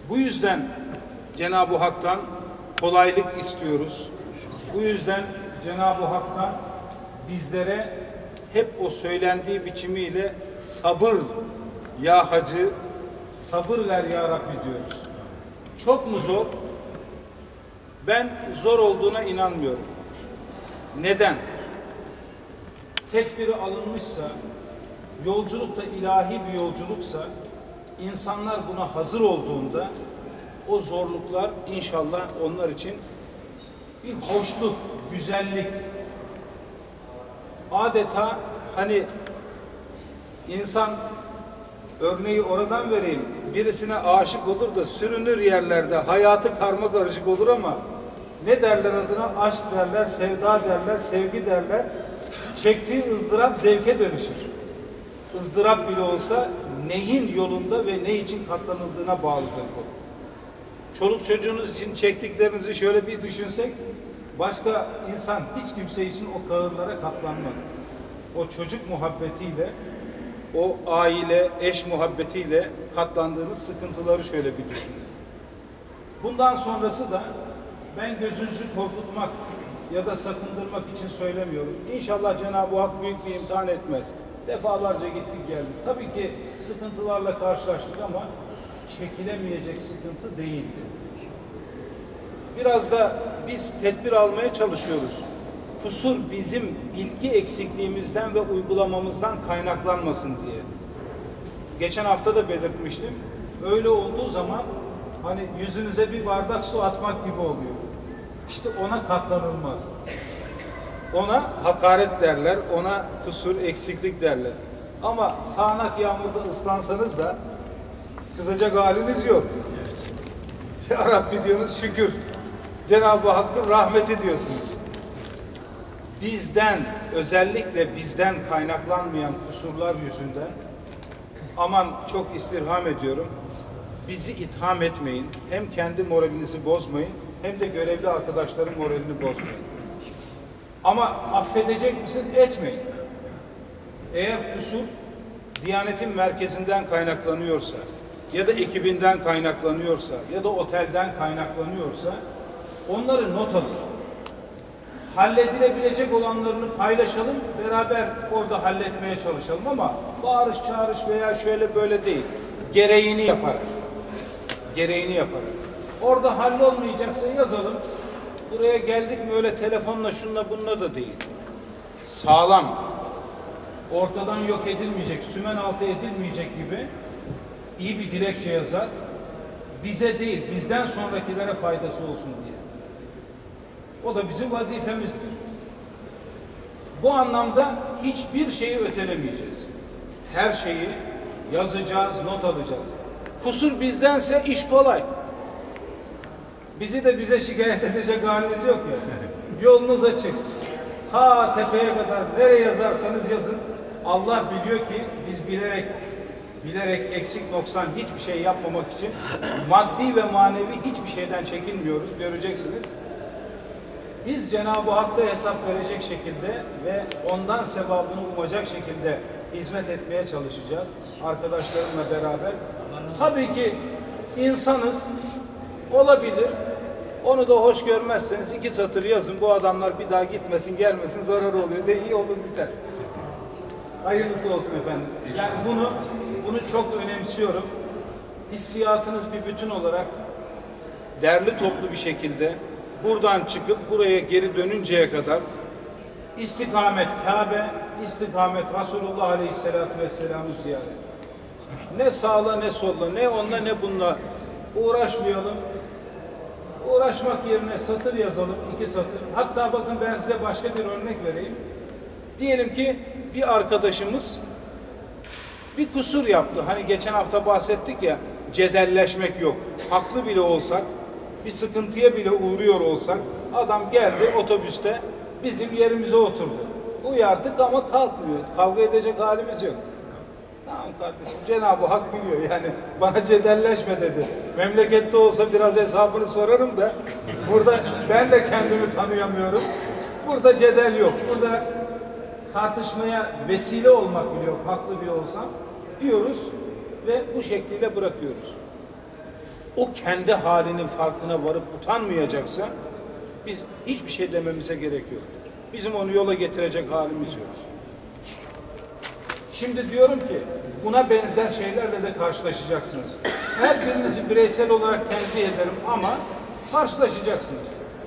Bu yüzden Cenab-ı Hak'tan kolaylık istiyoruz. Bu yüzden Cenab-ı Hak'tan bizlere hep o söylendiği biçimiyle sabır ya Hacı, sabır ver ya Rabbi diyoruz. Çok mu zor? Ben zor olduğuna inanmıyorum. Neden? Tedbiri alınmışsa, yolculuk da ilahi bir yolculuksa, insanlar buna hazır olduğunda o zorluklar inşallah onlar için bir hoşluk, güzellik, adeta hani insan, örneği oradan vereyim, birisine aşık olur da sürünür yerlerde, hayatı karma karışık olur ama ne derler adına? Aşk derler, sevda derler, sevgi derler. Çektiği ızdırap zevke dönüşür. Izdırap bile olsa neyin yolunda ve ne için katlanıldığına bağlıdır bu. Çoluk çocuğunuz için çektiklerinizi şöyle bir düşünsek, başka insan hiç kimse için o kahırlara katlanmaz. O çocuk muhabbetiyle, o aile, eş muhabbetiyle katlandığınız sıkıntıları şöyle bir düşünün. Bundan sonrası da ben gözünüzü korkutmak ya da sakındırmak için söylemiyorum. İnşallah Cenab-ı Hak büyük bir imtihan etmez. Defalarca gittik geldik. Tabii ki sıkıntılarla karşılaştık ama çekilemeyecek sıkıntı değildi. Biraz da biz tedbir almaya çalışıyoruz. Kusur bizim bilgi eksikliğimizden ve uygulamamızdan kaynaklanmasın diye. Geçen hafta da belirtmiştim. Öyle olduğu zaman hani yüzünüze bir bardak su atmak gibi oluyor. İşte ona katlanılmaz. Ona hakaret derler, ona kusur, eksiklik derler. Ama sağanak yağmurda ıslansanız da kızacak haliniz yok. Ya Rabbi diyorsunuz, şükür. Cenab-ı Hakk'ın rahmeti diyorsunuz. Bizden, özellikle bizden kaynaklanmayan kusurlar yüzünden aman çok istirham ediyorum, bizi itham etmeyin. Hem kendi moralinizi bozmayın, hem de görevli arkadaşların moralini bozmayın. Ama affedecek misiniz? Etmeyin. Eğer kusur Diyanet'in merkezinden kaynaklanıyorsa ya da ekibinden kaynaklanıyorsa ya da otelden kaynaklanıyorsa onları not alın. Halledilebilecek olanlarını paylaşalım, beraber orada halletmeye çalışalım ama bağırış çağırış veya şöyle böyle değil. Gereğini yaparak. Gereğini yaparak. Orada hallolmayacaksa yazalım. Buraya geldik mi öyle telefonla şunla bununla da değil. Sağlam, ortadan yok edilmeyecek, sümen altı edilmeyecek gibi iyi bir dilekçe yazar. Bize değil, bizden sonrakilere faydası olsun diye. O da bizim vazifemizdir. Bu anlamda hiçbir şeyi ötelemeyeceğiz. Her şeyi yazacağız, not alacağız. Kusur bizdense iş kolay. Bizi de bize şikayet edecek haliniz yok ya. Yolunuz açık. Ta tepeye kadar nereye yazarsanız yazın. Allah biliyor ki biz bilerek eksik noksan hiçbir şey yapmamak için maddi ve manevi hiçbir şeyden çekinmiyoruz. Göreceksiniz. Biz Cenab-ı Hakk'a hesap verecek şekilde ve ondan sevabını umacak şekilde hizmet etmeye çalışacağız. Arkadaşlarımla beraber. Tabii ki insanız, olabilir. Onu da hoş görmezseniz 2 satır yazın. Bu adamlar bir daha gitmesin, gelmesin, zararı oluyor de iyi olur biter. Hayırlısı olsun efendim. Yani bunu çok önemsiyorum. Hissiyatınız bir bütün olarak derli toplu bir şekilde buradan çıkıp buraya geri dönünceye kadar istikamet Kabe, istikamet Resulullah Aleyhisselatü Vesselam'ı ziyaret. Ne sağla ne solla, ne onunla ne bununla uğraşmayalım. Uğraşmak yerine satır yazalım, 2 satır. Hatta bakın ben size başka bir örnek vereyim. Diyelim ki bir arkadaşımız bir kusur yaptı. Hani geçen hafta bahsettik ya, cedelleşmek yok. Haklı bile olsak, bir sıkıntıya bile uğruyor olsak, adam geldi otobüste bizim yerimize oturdu. Uyardık ama kalkmıyor. Kavga edecek halimiz yok. Tamam kardeşim, Cenab-ı Hak biliyor yani, bana cedelleşme dedi. Memlekette olsa biraz hesabını sorarım da burada ben de kendimi tanıyamıyorum. Burada cedel yok. Burada tartışmaya vesile olmak bile yok, haklı bile olsam diyoruz ve bu şekliyle bırakıyoruz. o kendi halinin farkına varıp utanmayacaksa biz hiçbir şey dememize gerek yok. Bizim onu yola getirecek halimiz yok. Şimdi diyorum ki buna benzer şeylerle de karşılaşacaksınız. Her birinizi bireysel olarak tenzih ederim ama karşılaşacaksınız.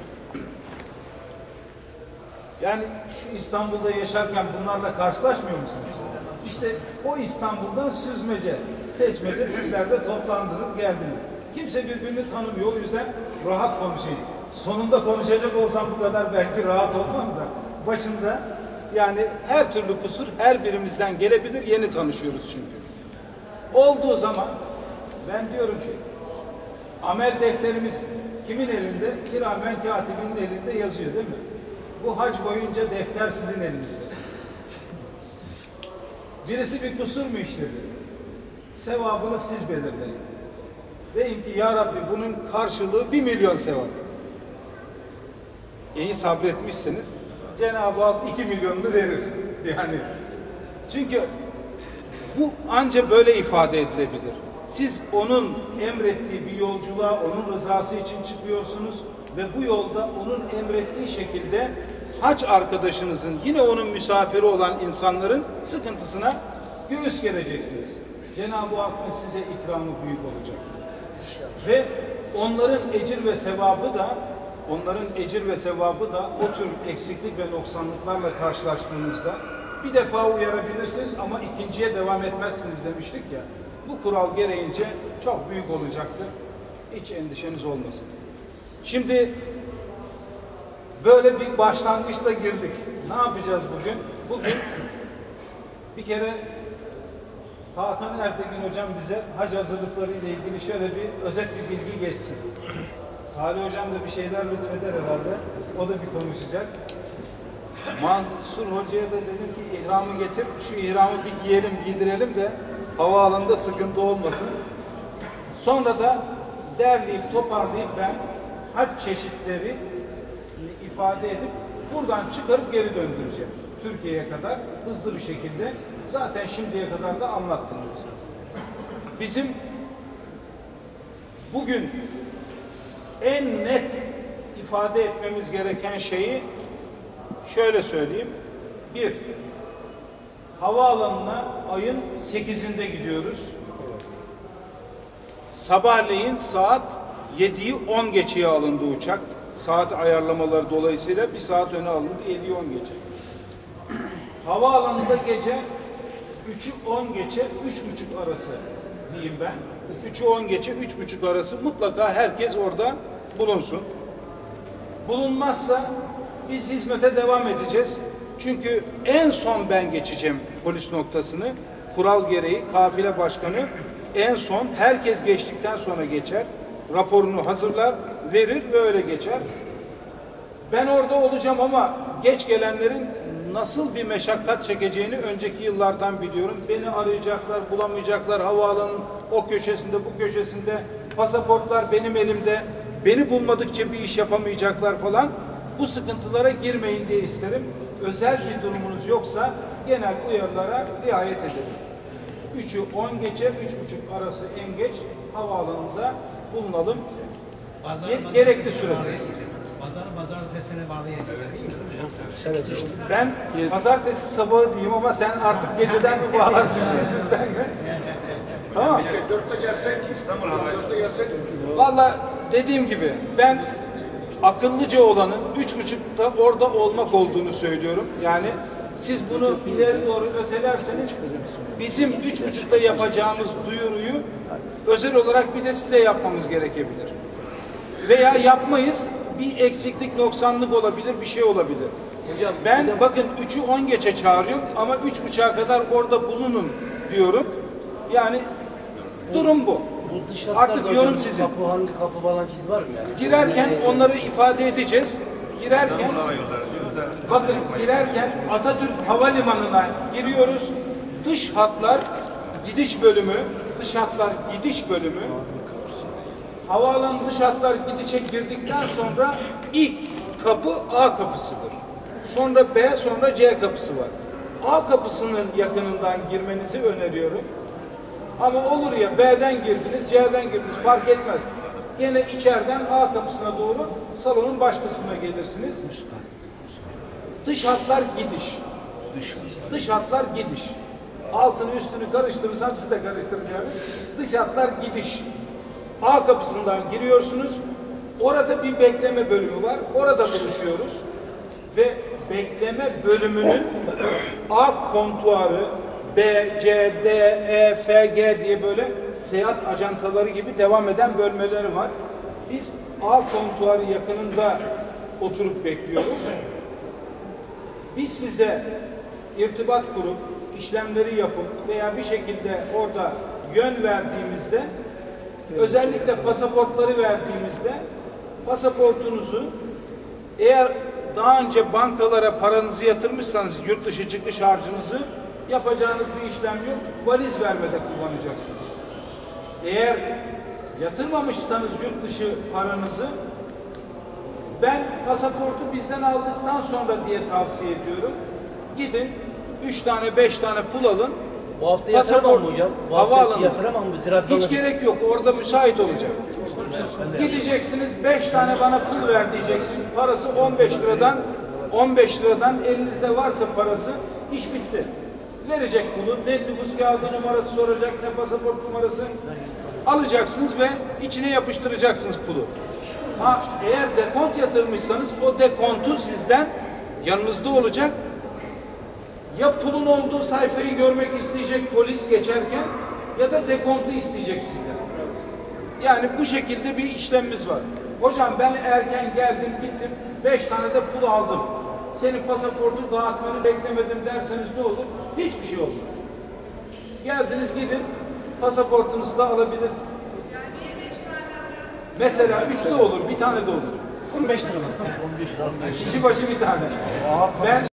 Yani şu İstanbul'da yaşarken bunlarla karşılaşmıyor musunuz? İşte o İstanbul'dan süzmece, seçmece sizler de toplandınız, geldiniz. Kimse birbirini tanımıyor, o yüzden rahat konuşayım. Sonunda konuşacak olsam bu kadar belki rahat olmam da başında yani her türlü kusur her birimizden gelebilir, yeni tanışıyoruz çünkü. Olduğu zaman ben diyorum ki amel defterimiz kimin elinde? Kiramen katibinin elinde yazıyor değil mi? Bu hac boyunca defter sizin elinizde. Birisi bir kusur mu işledi? Sevabını siz belirleyin. Deyin ki ya Rabbi bunun karşılığı 1 milyon sevap. İyi sabretmişseniz Cenab-ı Hak 2 milyonunu verir. Yani çünkü bu anca böyle ifade edilebilir. Siz onun emrettiği bir yolculuğa, onun rızası için çıkıyorsunuz ve bu yolda onun emrettiği şekilde hac arkadaşınızın, yine onun misafiri olan insanların sıkıntısına göğüs gereceksiniz. Cenab-ı Hakk'ın size ikramı büyük olacak. Ve onların ecir ve sevabı da o tür eksiklik ve noksanlıklarla karşılaştığınızda bir defa uyarabilirsiniz ama ikinciye devam etmezsiniz demiştik ya. Bu kural gereğince çok büyük olacaktır. Hiç endişeniz olmasın. Şimdi böyle bir başlangıçla girdik. Ne yapacağız bugün? Bugün bir kere Hakan Ertekin hocam bize hac hazırlıkları ile ilgili şöyle bir özet bir bilgi geçsin. Salih hocam da bir şeyler lütfeder herhalde. O da bir konuşacak. Mansur hocaya da dedim ki ihramı getir, şu ihramı bir giyelim, giydirelim de havaalanında sıkıntı olmasın. Sonra da derleyip toparlayıp ben hac çeşitleri ifade edip buradan çıkarıp geri döndüreceğim. Türkiye'ye kadar hızlı bir şekilde. Zaten şimdiye kadar da anlattım. Bizim bugün en net ifade etmemiz gereken şeyi şöyle söyleyeyim. Bir, havaalanına ayın 8'inde gidiyoruz. Sabahleyin saat 7'yi 10 geçeye alındı uçak. Saat ayarlamaları dolayısıyla bir saat öne alındı. 7'yi 10 geçe. Havaalanında gece 3'ü 10 geçe 3.30 arası diyeyim ben. 3'ü 10 geçe 3.30 arası mutlaka herkes orada bulunsun. Bulunmazsa biz hizmete devam edeceğiz. Çünkü en son ben geçeceğim polis noktasını. Kural gereği kafile başkanı en son herkes geçtikten sonra geçer. Raporunu hazırlar, verir ve öyle geçer. Ben orada olacağım ama geç gelenlerin nasıl bir meşakkat çekeceğini önceki yıllardan biliyorum. Beni arayacaklar, bulamayacaklar. Havaalanının o köşesinde, bu köşesinde. Pasaportlar benim elimde. Beni bulmadıkça bir iş yapamayacaklar falan. Bu sıkıntılara girmeyin diye isterim. Özel bir durumunuz yoksa genel uyarılara riayet edelim. 3'ü 10 geçe, 3.30 arası en geç havaalanında bulunalım. Gerekli sürede. Pazartesini bağlayabilir. Ben pazartesi sabahı diyeyim ama sen artık geceden mi bağlarsın gündüzden mi? Tamam. 4'te gelsek, İstanbul'a 4'te gelsek. Valla dediğim gibi ben akıllıca olanın 3.30'da orada olmak olduğunu söylüyorum. Yani siz bunu ileri doğru ötelerseniz bizim 3.30'da yapacağımız duyuruyu özel olarak bir de size yapmamız gerekebilir. Veya yapmayız, bir eksiklik, noksanlık olabilir, bir şey olabilir. Hocam, ben bakın 3'ü 10 geçe çağırıyorum ama 3.30'a kadar orada bulunun diyorum. Yani durum bu. Artık yorum sizin. Kapı falan çiz var mı yani? Girerken onları ifade edeceğiz. Girerken bakın girerken Atatürk Havalimanı'na giriyoruz. Dış hatlar gidiş bölümü, dış hatlar gidiş bölümü. Havaalanı dış hatlar gidişe girdikten sonra ilk kapı A kapısıdır. Sonra B, sonra C kapısı var. A kapısının yakınından girmenizi öneriyorum. Ama olur ya B'den girdiniz, C'den girdiniz fark etmez. Gene içeriden A kapısına doğru salonun baş kısmına gelirsiniz. Dış hatlar gidiş. Dış hatlar gidiş. Altını üstünü karıştırırsam siz de karıştıracağınız. Dış hatlar gidiş. A kapısından giriyorsunuz. Orada bir bekleme bölümü var. Orada buluşuyoruz. Ve bekleme bölümünün A kontuarı, B, C, D, E, F, G diye böyle seyahat ajantaları gibi devam eden bölmeleri var. Biz A kontuarı yakınında oturup bekliyoruz. Biz size irtibat kurup, işlemleri yapıp veya bir şekilde orada yön verdiğimizde, özellikle pasaportları verdiğimizde, pasaportunuzu eğer daha önce bankalara paranızı yatırmışsanız yurt dışı çıkış harcınızı yapacağınız bir işlem yok. Valiz vermede kullanacaksınız. Eğer yatırmamışsanız yurt dışı paranızı ben pasaportu bizden aldıktan sonra diye tavsiye ediyorum. Gidin 3 tane 5 tane pul alın. Bu hafta yatıramam mı hocam? Bu hafta Havaalanı. yatıramam mı? Ziraat Hiç Bankası- gerek yok. Orada müsait olacak. Gideceksiniz 5 tane bana pul ver diyeceksiniz. Parası 15 liradan elinizde varsa parası iş bitti. Verecek pulu. Ne nüfus kağıdı numarası soracak ne pasaport numarası. Alacaksınız ve içine yapıştıracaksınız pulu. Ha, eğer dekont yatırmışsanız o dekontu sizden yanınızda olacak. Ya pulun olduğu sayfayı görmek isteyecek polis geçerken ya da dekontu isteyecek sizden. Yani bu şekilde bir işlemimiz var. Hocam ben erken geldim gittim 5 tane de pul aldım. Senin pasaportu dağıtmanı beklemedim derseniz ne olur? Hiçbir şey olmaz. Geldiniz gidin pasaportunuzu da alabilirsiniz. Mesela 3 de olur, bir tane de olur. 15 lira. Kişi başı bir tane. Ben